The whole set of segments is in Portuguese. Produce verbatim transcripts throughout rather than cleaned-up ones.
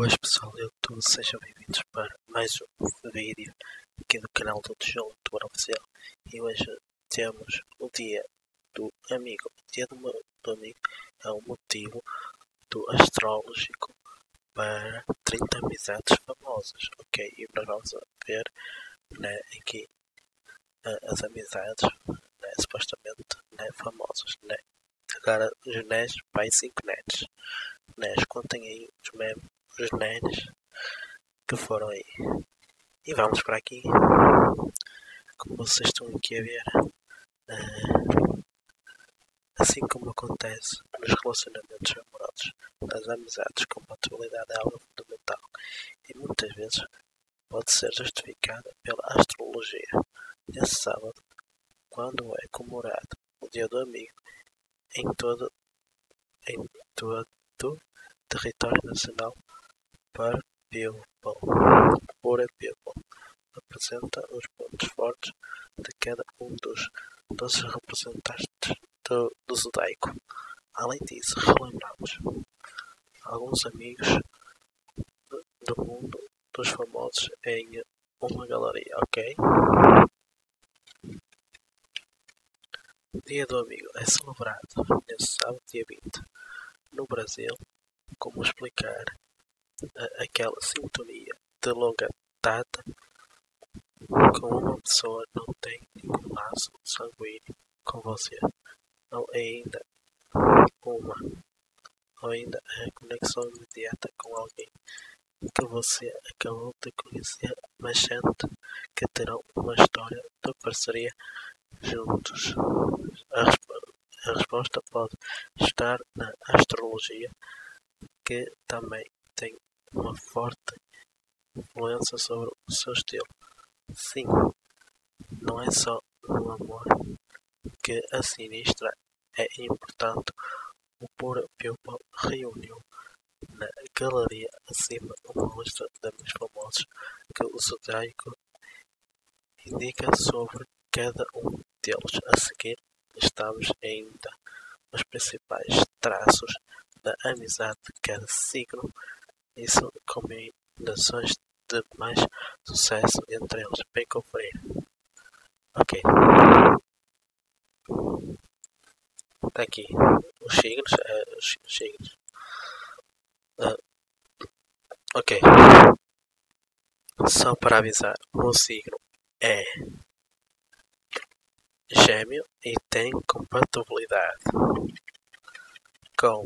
Boas pessoal, eu tô, sejam bem-vindos para mais um vídeo aqui do canal do Tijolo Youtuber Oficial. E hoje temos o dia do amigo. O dia do, meu, do amigo é o motivo do astrológico para trinta amizades famosas, ok? E nós vamos ver, né, aqui uh, as amizades, né, supostamente, né, famosas, né? Agora os nés, pai cinco nets. Nés, contem aí os memes, os nens que foram aí. E vamos para aqui. Como vocês estão aqui a ver, uh, assim como acontece nos relacionamentos amorosos, nas amizades, compatibilidade é algo fundamental e muitas vezes pode ser justificada pela astrologia. Esse sábado, quando é comemorado o Dia do Amigo em todo em todo o território nacional, para People, Pura People apresenta os pontos fortes de cada um dos doze representantes do, do Zodaico. Além disso, relembramos alguns amigos do mundo dos famosos em uma galeria, ok? O Dia do Amigo é celebrado nesse sábado, dia vinte. No Brasil, como explicar aquela sintonia de longa data com uma pessoa não tem nenhum laço sanguíneo com você, ou ainda uma, ou ainda a conexão imediata com alguém que você acabou de conhecer, mas sente que terão uma história de parceria juntos. A, resp- a resposta pode estar na astrologia, que também tem uma forte influência sobre o seu estilo. Sim, não é só no amor que a sinistra é importante. O Pura People reuniu na galeria acima uma lista de amigos famosos que o Zodaico indica sobre cada um deles. A seguir, estamos ainda os principais traços da amizade de cada signo. Isso combinações de mais sucesso entre eles. Bem conferir. Ok. Está aqui os signos. Uh, os signos. Uh, ok. Só para avisar, o meu signo é Gêmeo e tem compatibilidade com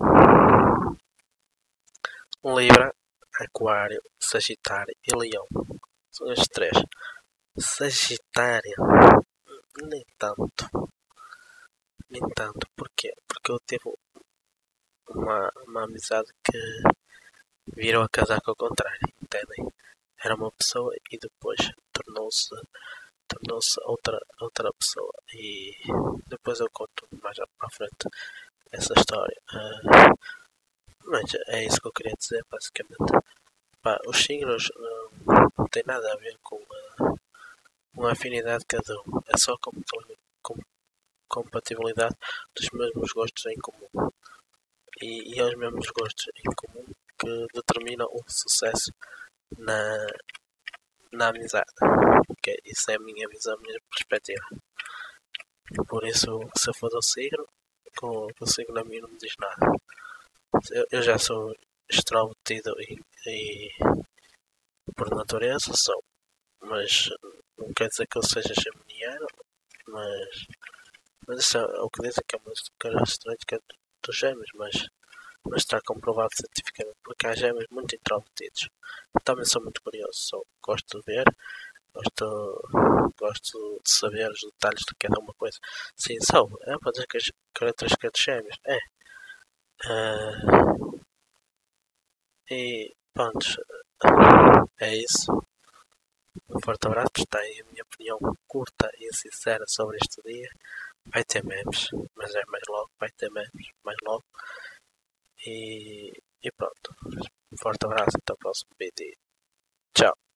Libra, Aquário, Sagitário e Leão. São os três. Sagitário, nem tanto. Nem tanto. Porquê? Porque eu tive uma, uma amizade que virou a casaca ao contrário, entendem? Era uma pessoa e depois tornou-se tornou-se outra, outra pessoa. E depois eu conto mais à frente essa história. Uh, mas é isso que eu queria dizer, basicamente. Pá, os signos não, não tem nada a ver com uh, uma afinidade de cada um. É só com, com, compatibilidade dos mesmos gostos em comum. E, e aos mesmos gostos em comum que determinam o sucesso na, na amizade. Okay? Isso é a minha visão, a minha perspectiva. Por isso, se eu for do signo, com o signo a mim não me diz nada. Eu, eu já sou extrovertido e, e por natureza sou, mas não quer dizer que eu seja geminiano, mas, mas isso é o que dizem que é uma característica dos gêmeos, mas, mas está comprovado cientificamente, porque há gêmeos muito introvertidos. Eu também sou muito curioso, sou, gosto de ver, gosto, gosto de saber os detalhes de cada uma coisa. Sim, sou, é para dizer que as características dos gêmeos, é. Uh, e pronto, é isso. Um forte abraço. Está aí a minha opinião curta e sincera sobre este dia. Vai ter memes, mas é mais logo. Vai ter memes, mais logo. E, e pronto. Um forte abraço. Até o próximo vídeo. Tchau.